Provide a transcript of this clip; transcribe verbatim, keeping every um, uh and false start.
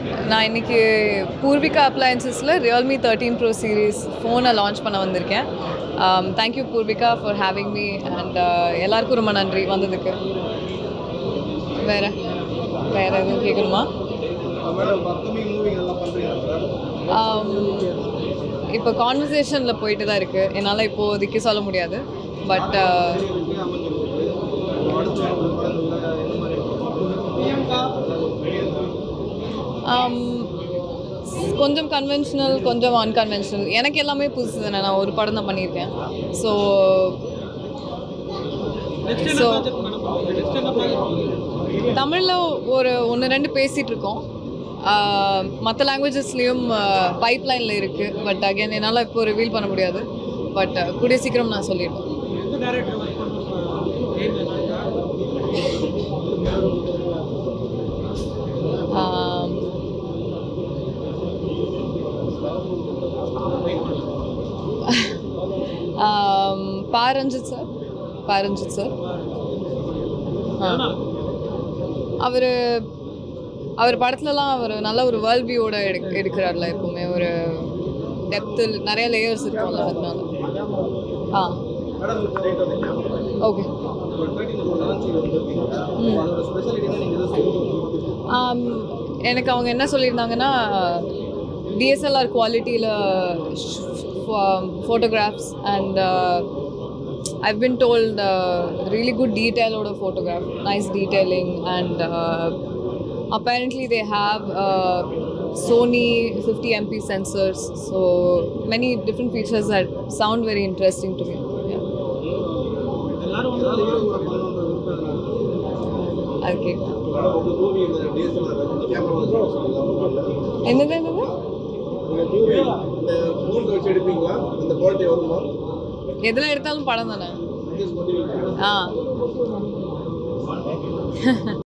நான் இன்னைக்கு பூர்விகா அப்ளையன்சஸில் ரியல்மி தேர்ட்டீன் ப்ரோ சீரீஸ் ஃபோனை லான்ச் பண்ண வந்திருக்கேன். Thank you Poorvika for having me and எல்லாருக்கும் ரொம்ப நன்றி வந்ததுக்கு. வேறு வேறு எதுவும் கேட்கணுமா? இப்போ கான்வர்சேஷனில் போயிட்டு தான் இருக்குது. என்னால் இப்போதைக்கு சொல்ல முடியாது. பட் கொஞ்சம் கன்வென்ஷனல், கொஞ்சம் அன்கன்வென்ஷனல். எனக்கு எல்லாமே புதுசு தானே. நான் ஒரு படம் தான் பண்ணியிருக்கேன். ஸோ ஸோ தமிழில் ஒரு ஒன்று ரெண்டு பேசிகிட்டு இருக்கோம். மற்ற லாங்குவேஜஸ்லேயும் பைப்லைனில் இருக்குது. பட் அகெயின் என்னால் இப்போ ரிவீல் பண்ண முடியாது. பட் கூடிய சீக்கிரம் நான் சொல்லிடுவேன். பாரஞ்சித் சார் பாரஞ்சித் சார் அவர் அவர் படத்துலலாம் அவர் நல்ல ஒரு வேர்ல்ட் வியூவோட எடு எடுக்கிறார்ல. எப்பவுமே ஒரு டெப்த்தில் நிறைய லேயர்ஸ் இருக்கும்ல. அதனால ஆ ஓகே. எனக்கு அவங்க என்ன சொல்லியிருந்தாங்கன்னா, டிஎஸ்எல்ஆர் குவாலிட்டியில் photographs and uh, I've been told uh, really good detail of photograph, nice detailing, and uh, apparently they have uh, Sony fifty M P sensors, so many different features that sound very interesting to me. Yeah. Okay. என்னது என்னது எதில் எடுத்தாலும் படம் தானே. ஆ